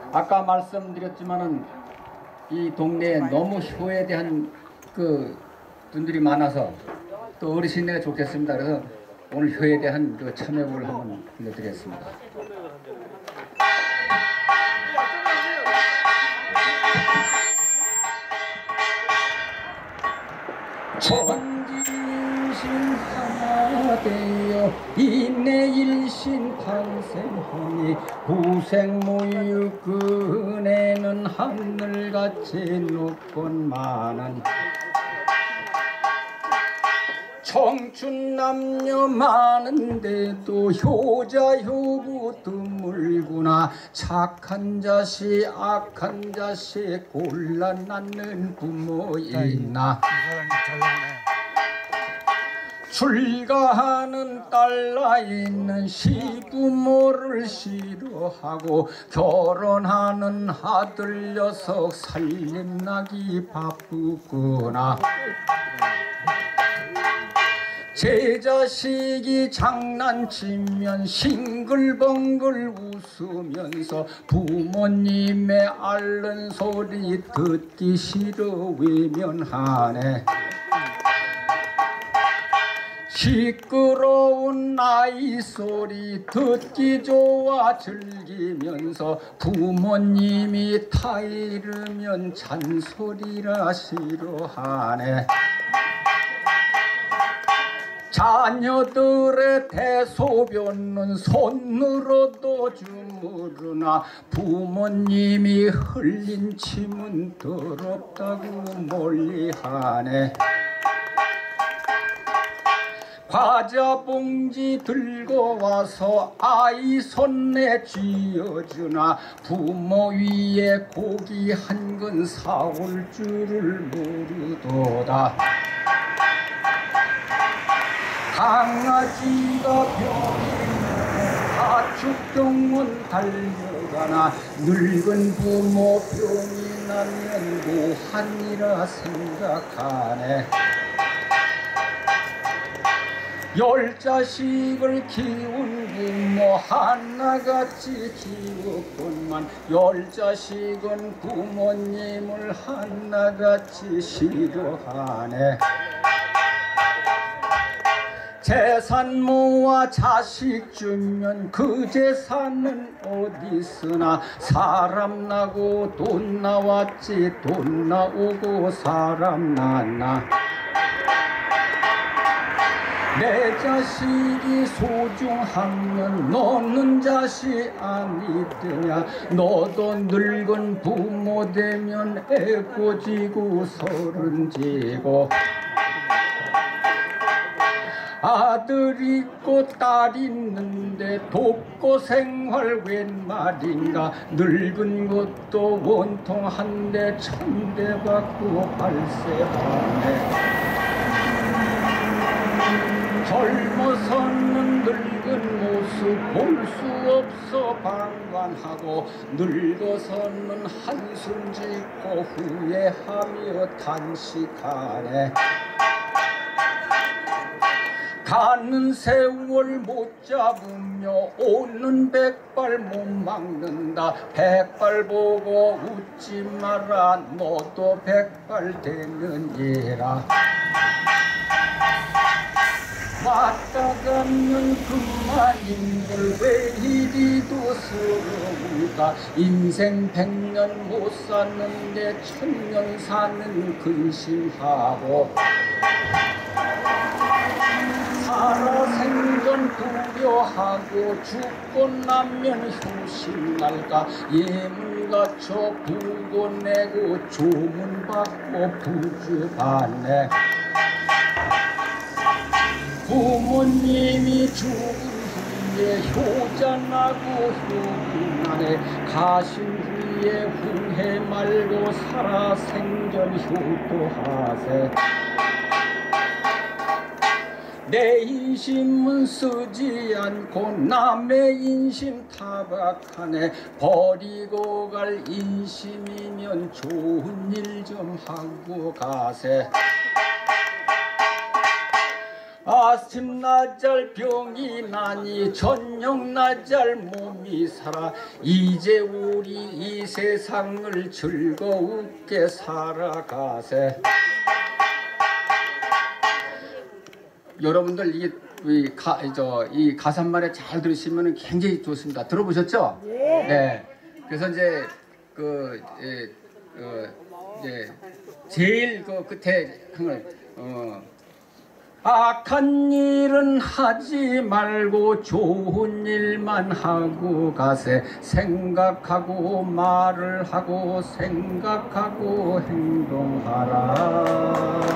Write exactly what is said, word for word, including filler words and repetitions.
아까 말씀드렸지만은 이 동네에 너무 효에 대한 그 분들이 많아서 또 어르신네가 좋겠습니다. 그래서 오늘 효에 대한 그 참여곡을 한번 들려드리겠습니다. 천지신 하나 되어 인내일신 탄생하니 구생모유 그 은혜는 하늘같이 높건만한 청춘 남녀 많은데도 효자 효부 드물구나. 착한 자식 악한 자식 골라 낳는 부모 있나. 출가하는 딸라 있는 시부모를 싫어하고 결혼하는 아들 녀석 살림나기 바쁘구나. 제 자식이 장난치면 싱글벙글 웃으면서 부모님의 앓는 소리 듣기 싫어 외면하네. 시끄러운 아이 소리 듣기 좋아 즐기면서 부모님이 타이르면 잔소리라 싫어하네. 자녀들의 대소변은 손으로도 주무르나 부모님이 흘린 침은 더럽다고 멀리하네. 과자 봉지 들고 와서 아이 손에 쥐어주나 부모 위에 고기 한 근 사올 줄을 모르도다. 강아지가 병이면 가축병원 달려가나 늙은 부모 병이 나면 무한이라 생각하네. 열 자식을 키운 부모 하나같이 키웠건만 열 자식은 부모님을 하나같이 싫어하네. 재산 모아 자식 주면 그 재산은 어디 쓰나. 사람 나고 돈 나왔지 돈 나오고 사람 났나. 내 자식이 소중하면 너는 자식 아니더냐. 너도 늙은 부모 되면 애꿎지고 서른지고 아들 있고 딸 있는데 돕고 생활 웬 말인가. 늙은 것도 원통한데 천대 받고 발세하네. 젊어서는 늙은 모습 볼 수 없어 방관하고 늙어서는 한숨 짓고 후회하며 단식하네. 가는 세월 못 잡으며 오는 백발 못 막는다. 백발 보고 웃지 마라. 너도 백발 되는 예라. 왔다 가는 그만인들 왜 이리도 서러울까. 인생 백년 못 사는데 천년 사는 근심하고 살아생전 두려하고 죽고 나면 효심날까. 예문 갖춰 부고 내고 조문 받고 부주받네. 부모님이 죽은 후에 효자나고 효부나네. 가신 후에 후회 말고 살아생전 효도하세. 내 인심은 쓰지 않고 남의 인심 타박하네. 버리고 갈 인심이면 좋은 일 좀 하고 가세. 아침 낮잘 병이 나니 저녁 낮잘 몸이 살아 이제 우리 이 세상을 즐거우게 살아가세. 여러분들 이게 이, 가, 저, 이 가사말에 잘 들으시면 굉장히 좋습니다. 들어보셨죠? 네. 네. 그래서 이제 그 예, 어, 이제 제일 그 끝에 흥을 어, 악한 일은 하지 말고 좋은 일만 하고 가세. 생각하고 말을 하고 생각하고 행동하라.